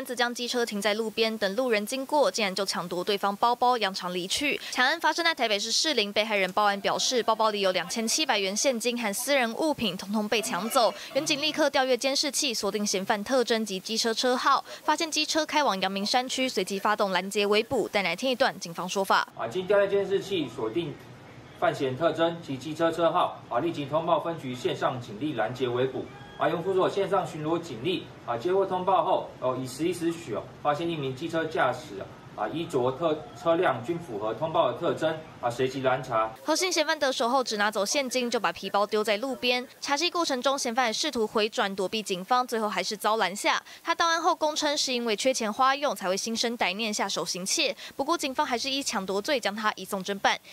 男子将机车停在路边，等路人经过，竟然就抢夺对方包包，扬长离去。抢案发生在台北市士林，被害人报案表示，包包里有2700元现金和私人物品，统统被抢走。员警立刻调阅监视器，锁定嫌犯特征及机车车号，发现机车开往阳明山区，随即发动拦截围捕。但来听一段警方说法。 经调阅监视器锁定犯嫌特征及机车车号，立即通报分局线上警力拦截围捕。永福所线上巡逻警力接获通报后，以11时许发现一名机车驾驶衣着车辆均符合通报的特征随即拦查。 核心嫌犯得手后，只拿走现金，就把皮包丢在路边。查缉过程中，嫌犯也试图回转躲避警方，最后还是遭拦下。他到案后供称，是因为缺钱花用，才会心生歹念下手行窃。不过，警方还是依抢夺罪将他移送侦办。